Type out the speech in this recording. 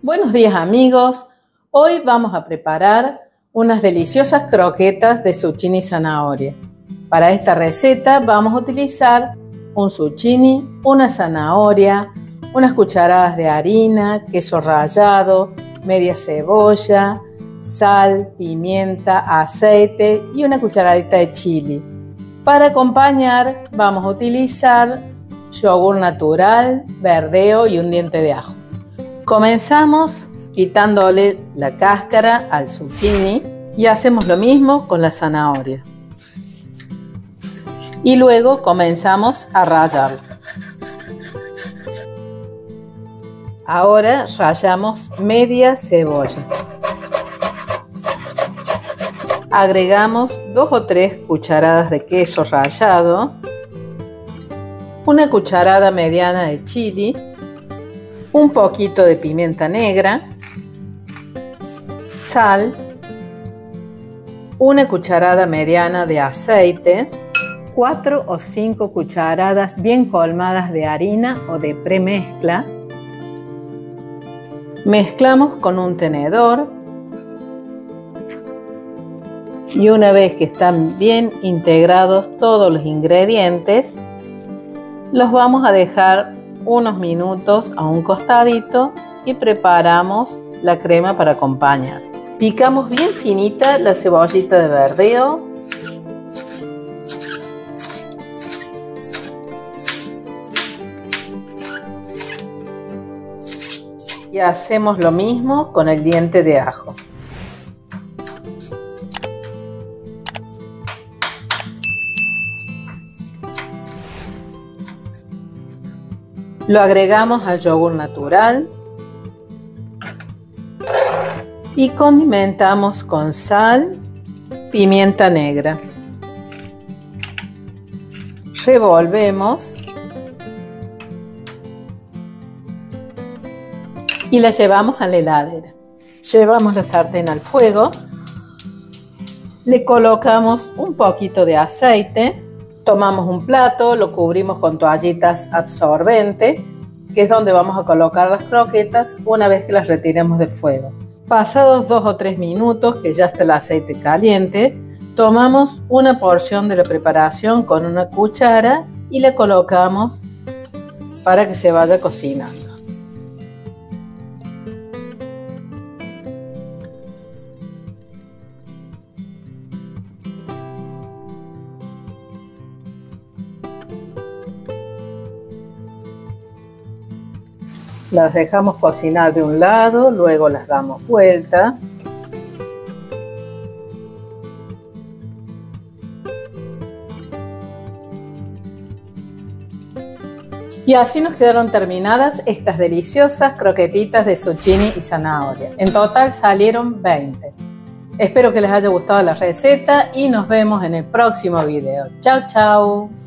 Buenos días amigos, hoy vamos a preparar unas deliciosas croquetas de zucchini y zanahoria. Para esta receta vamos a utilizar un zucchini, una zanahoria, unas cucharadas de harina, queso rallado, media cebolla, sal, pimienta, aceite y una cucharadita de chili. Para acompañar vamos a utilizar yogur natural, verdeo y un diente de ajo. Comenzamos quitándole la cáscara al zucchini y hacemos lo mismo con la zanahoria. Y luego comenzamos a rallarlo. Ahora rallamos media cebolla. Agregamos 2 o 3 cucharadas de queso rallado, una cucharada mediana de chili, un poquito de pimienta negra, sal, una cucharada mediana de aceite, 4 o 5 cucharadas bien colmadas de harina o de premezcla. Mezclamos con un tenedor y una vez que están bien integrados todos los ingredientes, los vamos a dejar unos minutos a un costadito y preparamos la crema para acompañar. Picamos bien finita la cebollita de verdeo. Y hacemos lo mismo con el diente de ajo. Lo agregamos al yogur natural y condimentamos con sal, pimienta negra. Revolvemos y la llevamos a la heladera. Llevamos la sartén al fuego, le colocamos un poquito de aceite. Tomamos un plato, lo cubrimos con toallitas absorbentes, que es donde vamos a colocar las croquetas una vez que las retiremos del fuego. Pasados 2 o 3 minutos, que ya está el aceite caliente, tomamos una porción de la preparación con una cuchara y la colocamos para que se vaya cocinando. Las dejamos cocinar de un lado, luego las damos vuelta. Y así nos quedaron terminadas estas deliciosas croquetitas de zucchini y zanahoria. En total salieron 20. Espero que les haya gustado la receta y nos vemos en el próximo video. Chao, chao.